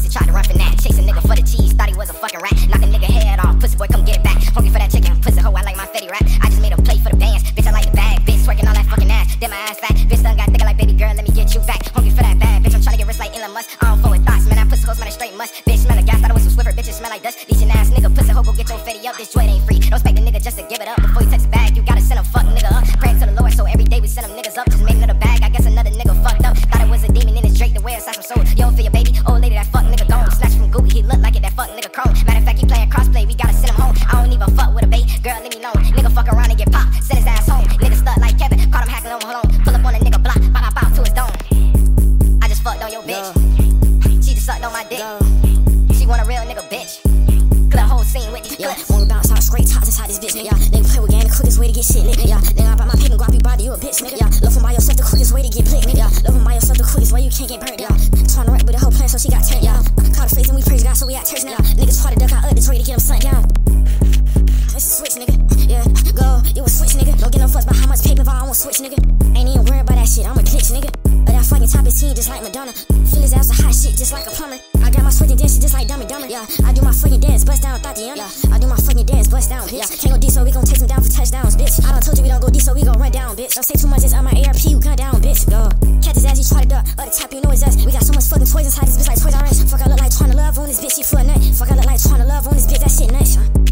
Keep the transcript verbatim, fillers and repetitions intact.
pussy tried to run for that. Chase a nigga for the cheese, thought he was a fucking rat. Knock a nigga head off, pussy boy, come get it back. Hungry for that chicken, pussy hoe, I like my fetty rap. I just made a play for the bands, bitch, I like the bag. Bitch, twerking all that fucking ass, then my ass fat. Bitch, done got thicker like baby girl, let me get you back. Hungry for that bag, bitch, I'm tryna get rich like Elon Musk. I don't forward thoughts, man, I pussy hoes, man, I straight must. Bitch, smell like gas, thought I was some Swiffer, bitches smell like dust. Leeching ass nigga, pussy hoe, go get your fetty up. This joint ain't free, don't expect a nigga just to give it up. Before you touch the bag, you gotta send a fuck nigga up. Praying to the Lord, so every day we send them niggas up. Just made another bag, I guess another nigga fucked up. Thought it was a demon in his Drake, the way inside some soul. Yo, for your baby, old lady, that fuck nigga gone. Snatch from Google, he look like it, that fuck nigga chrome. Matter of fact, he playing crossplay, we gotta send him home. I don't even fuck with a bait, girl, leave me alone. Nigga fuck around and get popped, send his ass home. Nigga stuck like Kevin, caught him hacking on, hold on. Pull up on a nigga block, bow, bow, bow to his dome. I just fucked on your bitch, she just sucked on my dick. She want a real nigga, bitch. Clear the whole scene with these clips. Wanna bounce out straight tops inside this bitch, nigga. Nigga play with gang, the quickest way to get shit lit, nigga. Nigga, I bought my paper, guap, you body, you a bitch, nigga. Love him by yourself, the quickest way to get blicked, nigga. Love him by yourself, the quickest way you can't get burnt, yeah. Trying to rap with the whole plan, so she got turned, yeah. Caught her face and we praise God, so we at church now. Niggas try to duck out, this way to get him sunk down. It's a switch, nigga. Yeah, go, you a switch, nigga. Don't get no fuss about how much paper if I won't switch, nigga. Ain't even worried about that shit, I'm a glitch, nigga. But that fucking top is seen just like Madonna. Feel his ass a hot shit just like a plumber. I got my fucking dance just like Dumb and Dumber. Yeah, I do my fucking dance, bust down, Tatiana. Yeah, I do my fucking dance, bust down, bitch. Can't go D, so we gon' take him down for touchdowns, bitch. I done told you we don't go D, so we gon' run down, bitch. Don't say too much, it's on my A R P, you gun down, bitch. Go, catch his ass, he try to duck. Up the top, you know it's us. We got so much fucking toys inside this bitch like Toys R Us. Fuck, I look like trying to love on this bitch, she full of nut. Fuck, I look like trying to love on this bitch, that shit nuts, huh?